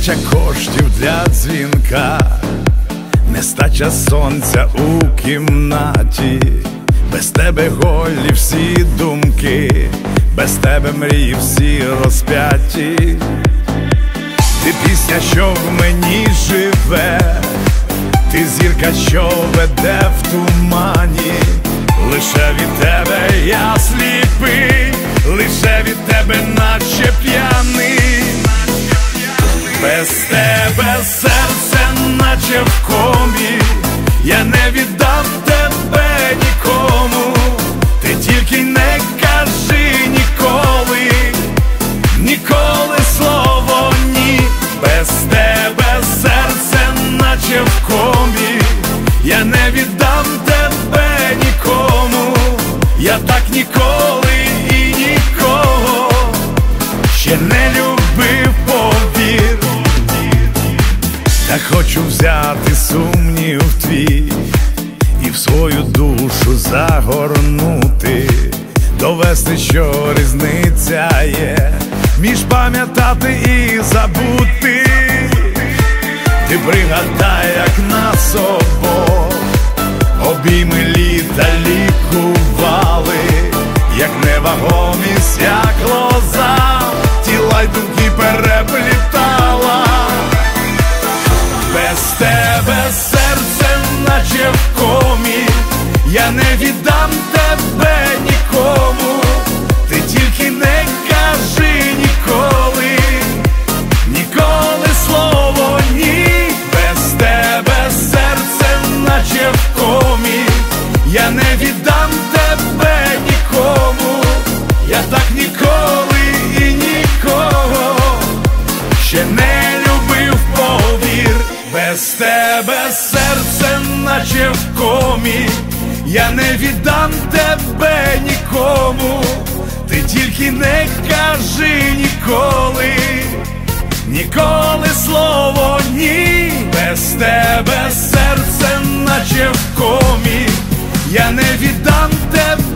Нестача коштів для дзвінка, нестача сонця у кімнаті, без тебе голі всі думки, без тебе мрії всі розп'яті. Ти пісня, що в мені живе, ти зірка, що веде в тумані. Лише від тебе я сліпий, лише від тебе наче п'яний. Без тебе серце наче в комі, я не віддам тебе нікому. Ти тільки не кажи ніколи, ніколи слово ні. Без тебе серце наче в комі, я не віддам тебе нікому. Я так ніколи і нікого ще не любив, повір. Та хочу взяти сумнів твій і в свою душу загорнути, довести, що різниця є між пам'ятати і забути. Ти пригадай, як нас обох обійми літа лікували, як невагомість, як лоза, тіла й думки переплітала. Без тебе серце наче в комі, я не віддам тебе нікому. Ти тільки не кажи ніколи, ніколи слово ні. Без тебе серце наче в комі, я не віддам тебе нікому. Я так ніколи і нікого ще не любив, повір. Без тебе серце наче в комі, я не віддам тебе нікому. Ти тільки не кажи ніколи, ніколи слово ні. Без тебе серце наче в комі, я не віддам тебе